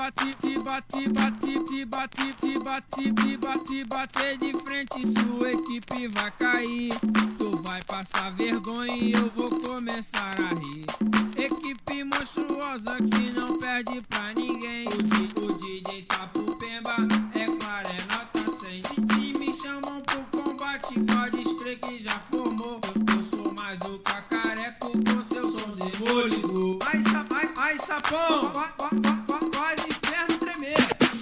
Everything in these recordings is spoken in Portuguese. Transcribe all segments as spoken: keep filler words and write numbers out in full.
bate, te bate, bate, te bate, te bate, te bate, bater de frente, sua equipe vai cair. Tu vai passar vergonha e eu vou começar a rir. Equipe monstruosa que não perde pra ninguém. O, D, o D J Sapo Pemba, é claro, é nota cem. Se, se me chamam pro combate, pode crer que já formou. Eu, eu sou mais o cacareco com seu som demolidor. Ai, sa, ai, ai, sapão, faz o inferno tremer.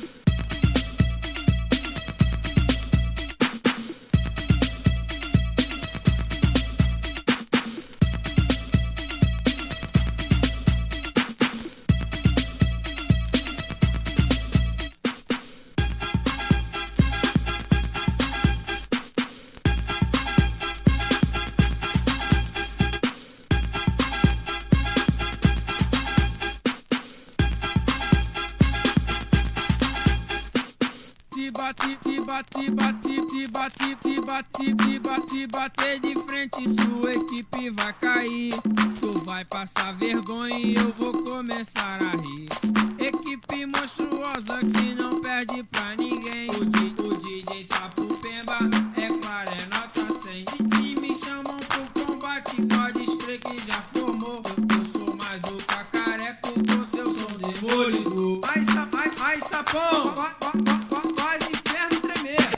Te bate, te bate, bate, te bate, te bate, te bate, bater de frente, sua equipe vai cair. Tu vai passar vergonha e eu vou começar a rir. Equipe monstruosa que não perde pra ninguém. O, D, o D J Sapo Pemba, é claro, é nota cem. Se, se me chamam pro combate, pode crer que já formou. Eu, eu sou mais o cacareco com seu som demolidor. Ai, sa, ai, ai, sapão, faz o inferno tremer.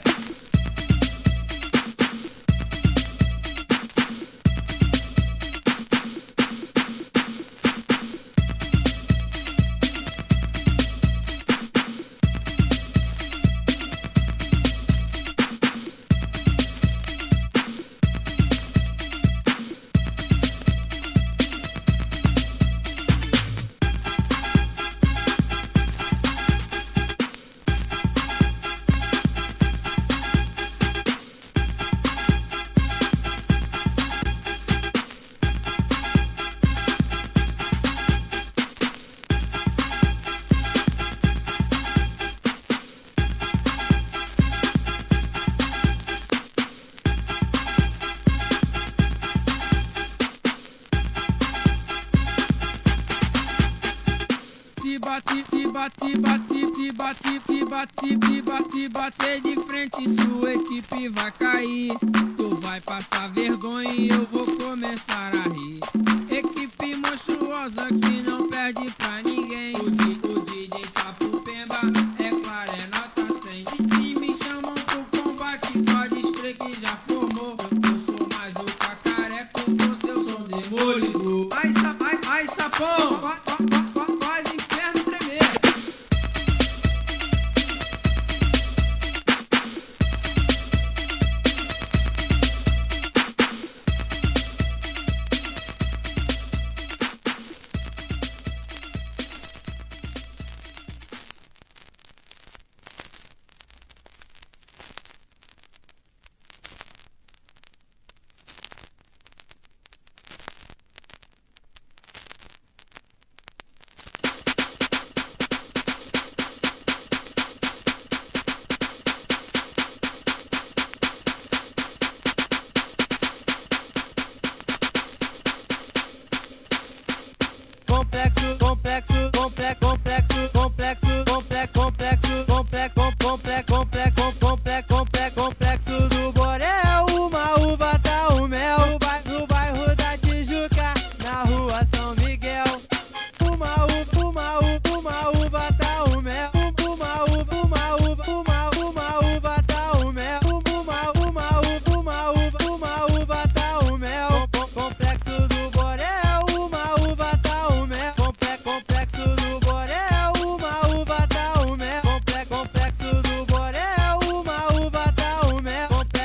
Te bate, te bate, bate, te bate, te bate, te bate, bater de frente, sua equipe vai cair. Tu vai passar vergonha e eu vou começar a rir. Equipe monstruosa que não perde pra ninguém. O, D, o D J Sapo Pemba, é claro, é nota cem. Se, se me chamam pro combate, pode crer que já formou. Eu, eu sou mais o cacareco com seu som demolidor. Ai, sa, ai, ai, sapão, faz o inferno tremer. Complexo, complexo, complexo, complexo, complexo, complexo, complexo, complexo, complexo, complexo, complexo, complexo, complexo do Borel. Uma uva dá o mel no bairro da Tijuca, na rua São Miguel. Uma uva, uma uva, uma uva dá o mel. Uma uva, uma uva, uma uma uva dá o mel. Uma uma uva, uma uva, uma uva dá o mel. Complexo do Borel, uma uva dá o mel. Complexo do Borel, uma uva dá o mel. Complexo do Borel, uma uva dá o mel.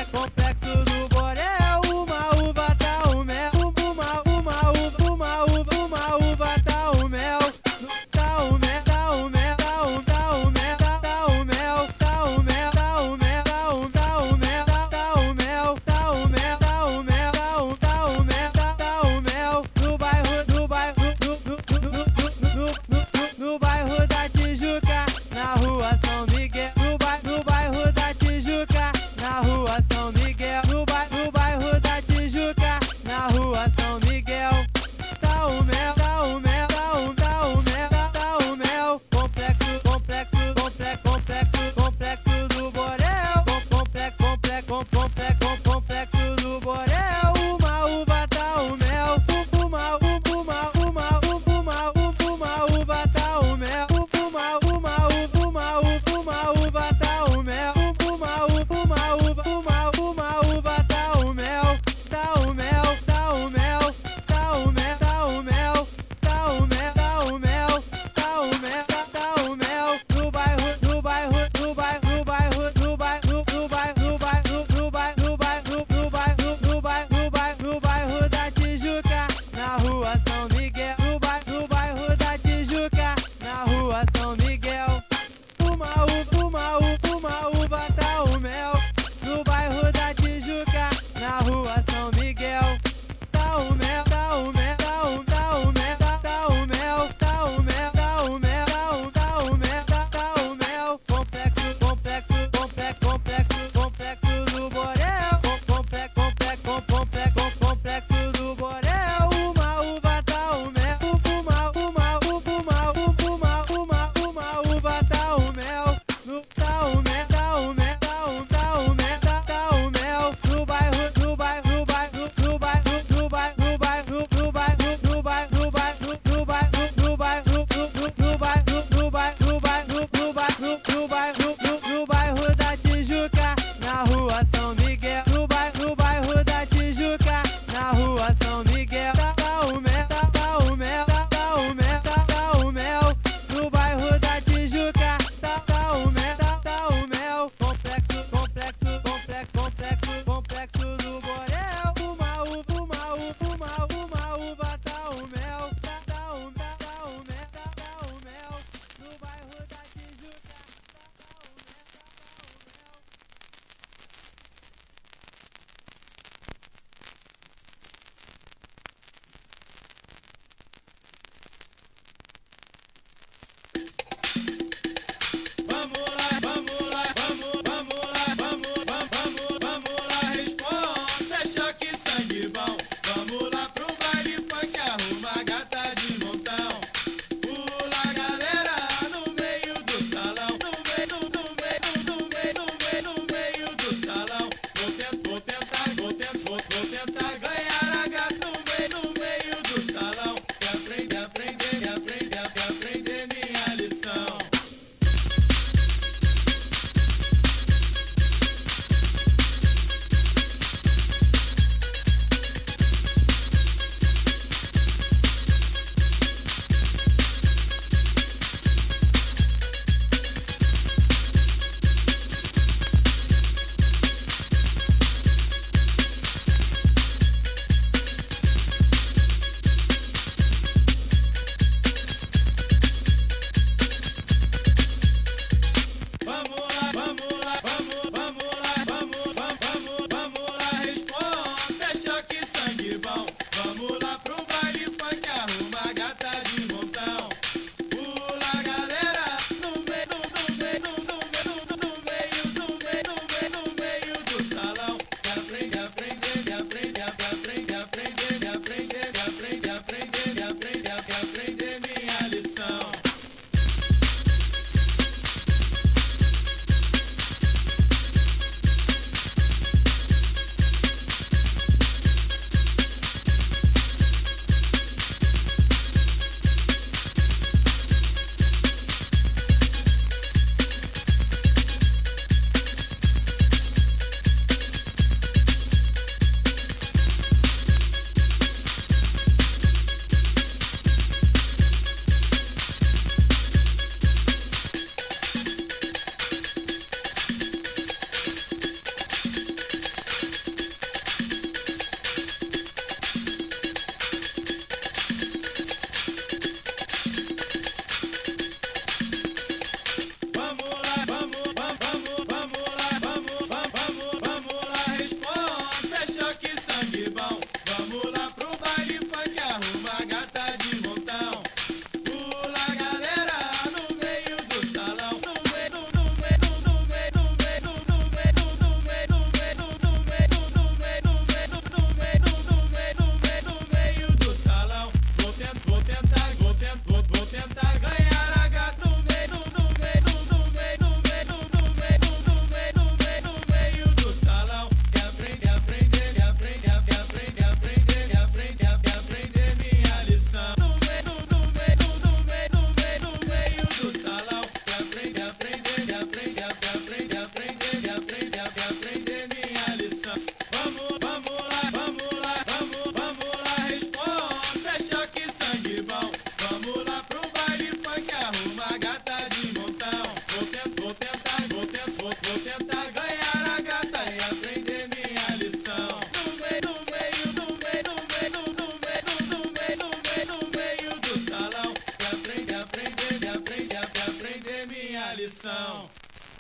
tentar ganhar a gata e aprender minha lição. No meio, no meio, no meio, no meio, no meio, no meio, no meio, no meio do salão. E aprender, aprender, aprender, aprender minha lição.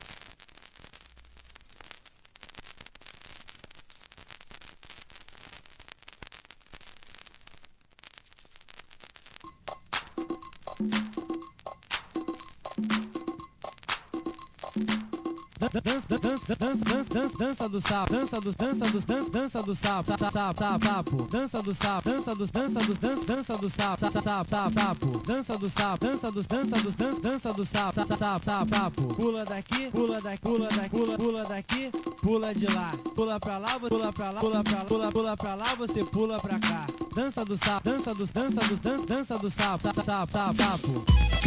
Dança, dança, dança, dança, dança, dança do sapo, dança dos, dança dos, dança, dança do sapo, sapo, sapo, sapo, dança do sapo, dança dos, dança dos, dança, dança do sapo, sapo, sapo, sapo, dança do sapo, dança dos, dança dos, dança, dança do sapo, sapo, sapo, sapo, pula daqui, pula daqui, pula daqui, pula, pula daqui, pula de lá, pula pra lá, pula pra lá, pula pra lá, pula, pula pra lá, você pula pra cá, dança do sapo, dança dos, dança dos, dança, dança do sapo, sapo, sapo, sapo.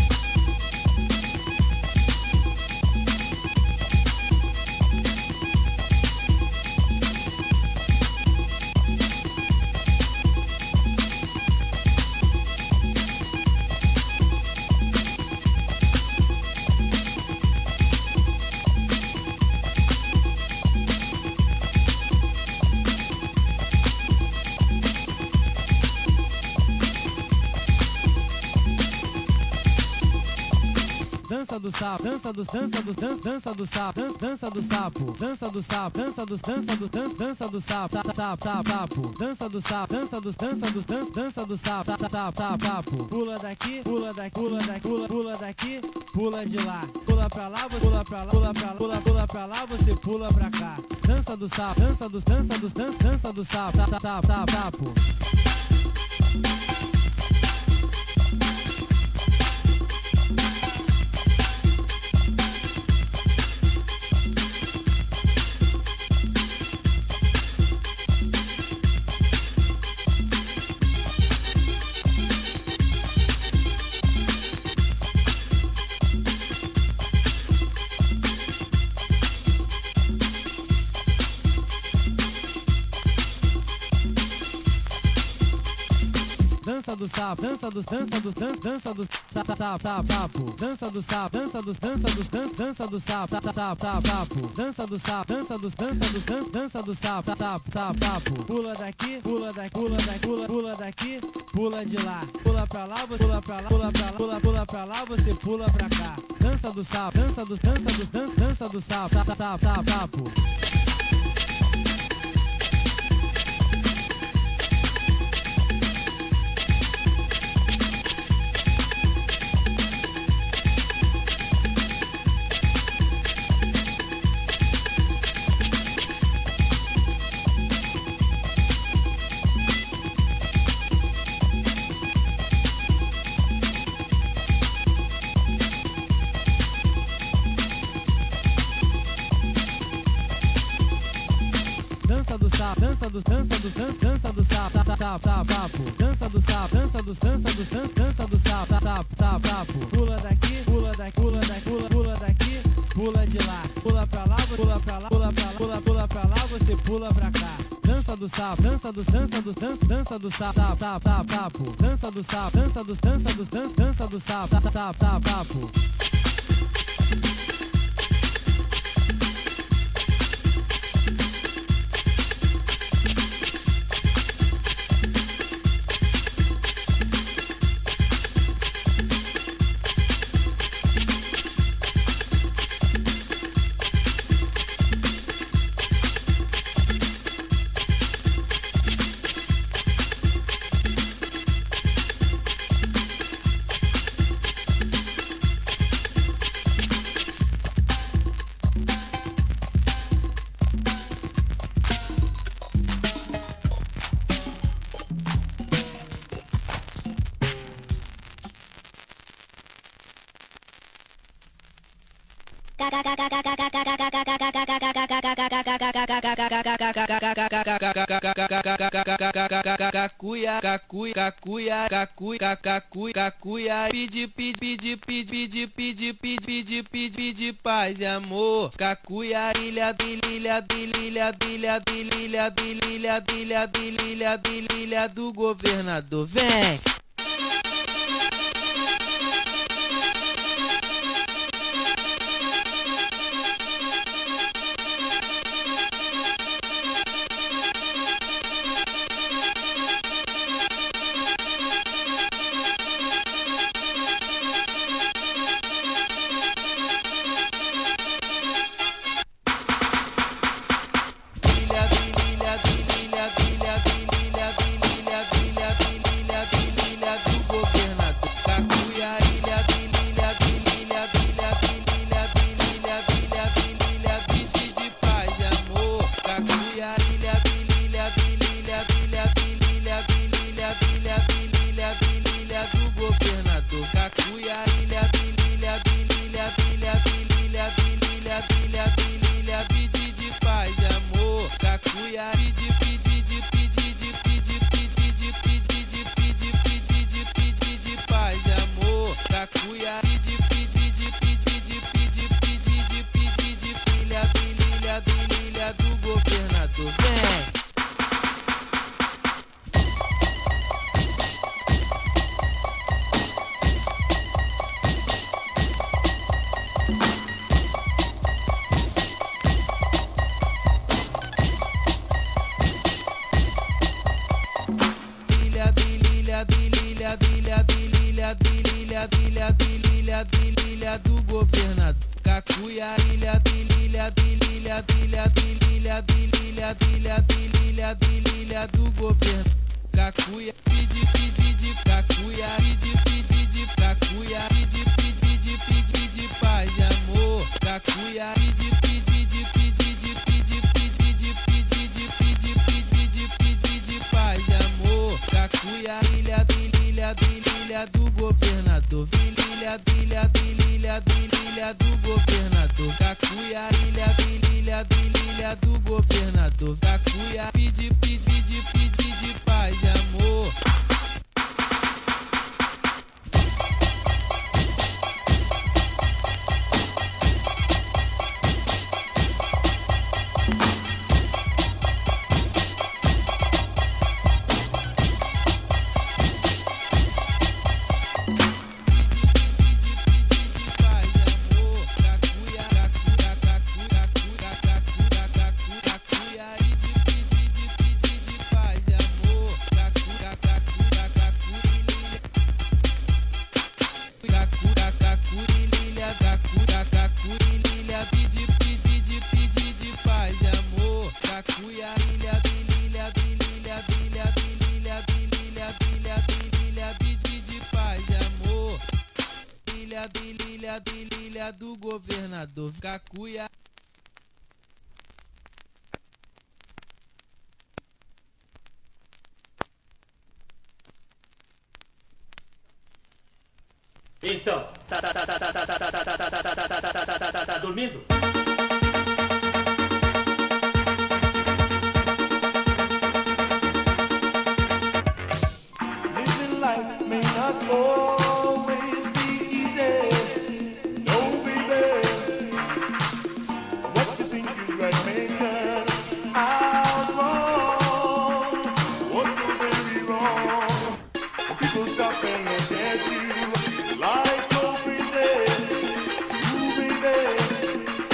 Dança do sapo, dança dos, dança dos, dança, dança do sapo, dança, dança do sapo, dança do sapo, dança dos, dança dos, dança, dança do sapo, sapo, sapo, sapo, dança do sapo, dança dos, dança dos, dança, dança do sapo, sapo, sapo, sapo, pula daqui, pula daqui, pula daqui, pula, pula daqui, pula de lá, pula pra lá, pula pra lá, pula pra lá, pula, pula pra lá, você pula pra cá, dança do sapo, dança dos, dança dos, dança, dança do sapo, sapo, sapo, sapo. Dança do sapo, dança dos, dança dos, dança, dança dos, sapo, sapo, sapo, dança do sapo, dança dos, dança dos, dança, dança do sapo, sapo, sapo, sapo, dança do sapo, dança dos, dança dos, dança, dança do sapo, sapo, sapo, sapo, pula daqui, pula daqui, pula daqui, pula, pula daqui, pula de lá, pula pra lá, pula pra lá, pula pra lá, pula, pula pra lá, você pula pra cá, dança do sapo, dança dos, dança dos, dança, dança do sapo, sapo, sapo, sapo. Dança do sapo, dança dos, dança dos, dança, dança do sapo, sapo, sapo, sapo, dança do sapo, dança dos, dança dos, dança, dança do sapo, sapo, sapo, sapo, pula daqui, pula daqui, pula daqui, pula, pula daqui, pula de lá, pula pra lá, pula pra lá, pula pra lá, pula, pula pra lá, você pula pra cá, dança do sapo, dança dos, dança dos, dança, dança do sapo, sapo, sapo, sapo, dança do sapo, dança dos, dança dos, dança, dança do sapo, sapo, sapo, sapo. Cacuia, cacuia, cacuia, cacuia, cacuia, cacuia, pede, pede, pede, pede, pede, pede, pede, pede, pede paz e amor. Cacuia, ilha, ilha, ilha, ilha, ilha, ilha, ilha, ilha, ilha, ilha do governador. Vem! ilha, ilha do governador. Cacuia, ilha, ilha, ilha, ilha, ilha, ilha, ilha, ilha, ilha do governador. Cacuia, pedi, pedi de cacuia, pedi, pedi de cacuia, pedi, pedi de pedi de paz e amor. Cacuia, pedi, pedi de pedi de pedi, pedi de pedi de pedi, pedi de pedi de paz e amor. Cacuia, ilha, ilha, ilha do governador. Ilha, ilha, ilha, ilha do governador. Cacuia, ilha, ilha, ilha do governador. Cacuia, pedi, pedi de pedi de paz e amor. Ilha do governador. Cacuia. Então, tá, tá, tá, tá, tá, tá, tá, tá, tá, tá, tá, tá, tá, tá, tá, tá dormindo? Living life may not always be easy. No, baby. What you think is right may turn out wrong. What's so very wrong? People stop and look at you like you're crazy. Ooh, baby.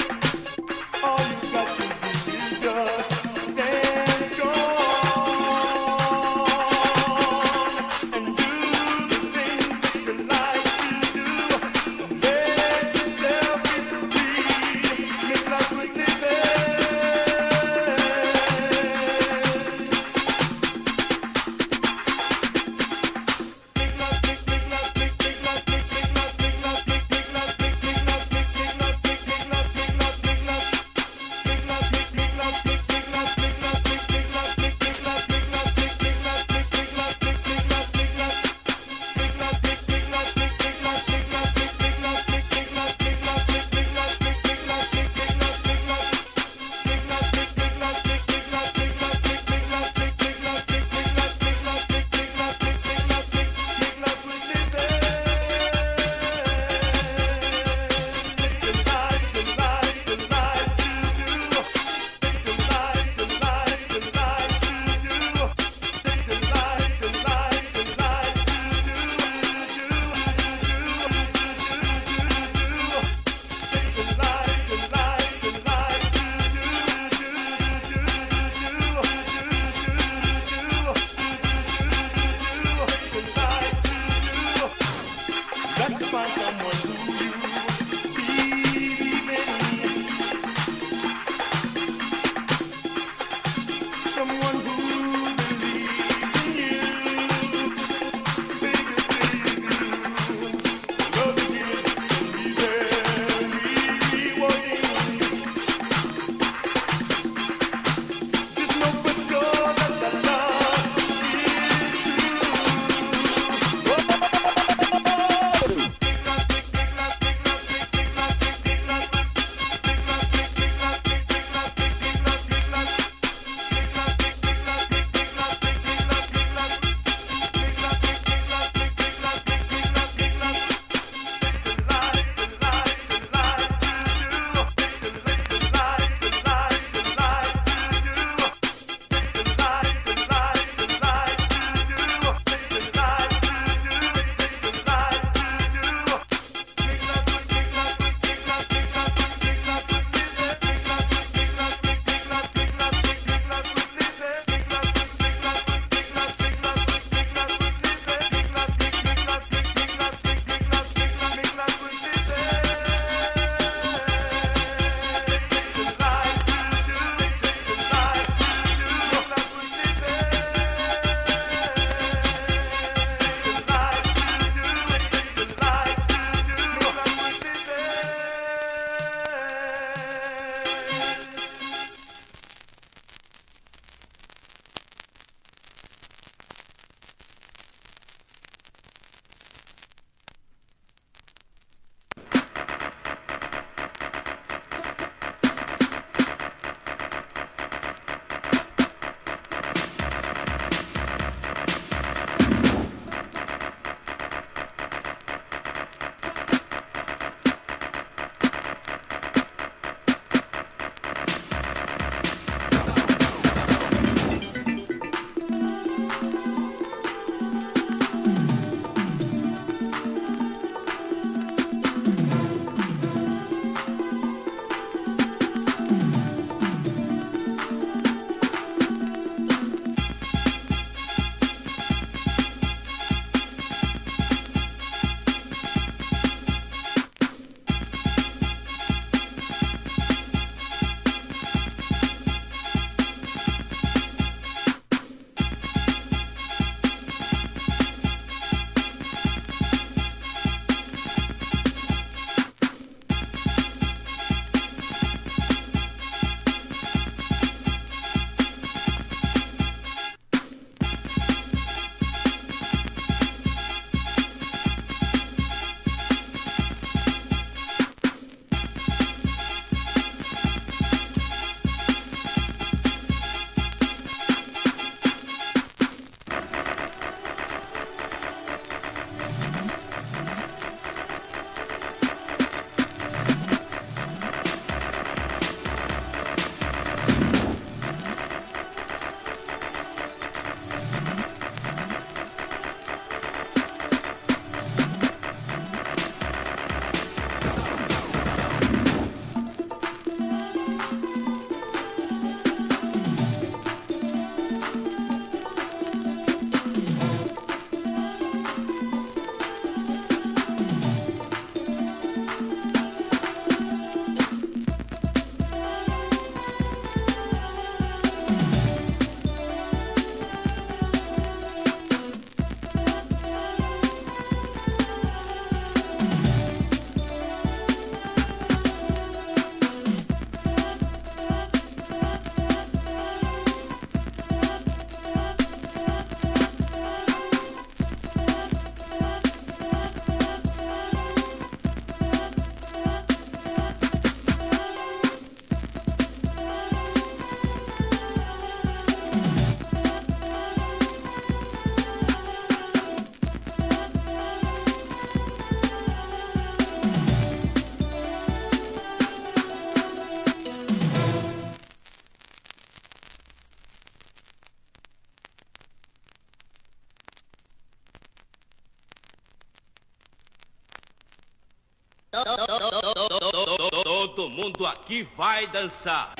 Todo mundo aqui vai dançar.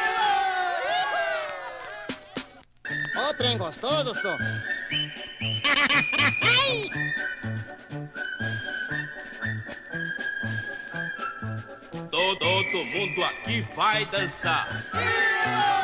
Ó, trem gostoso, só. Todo mundo aqui vai dançar.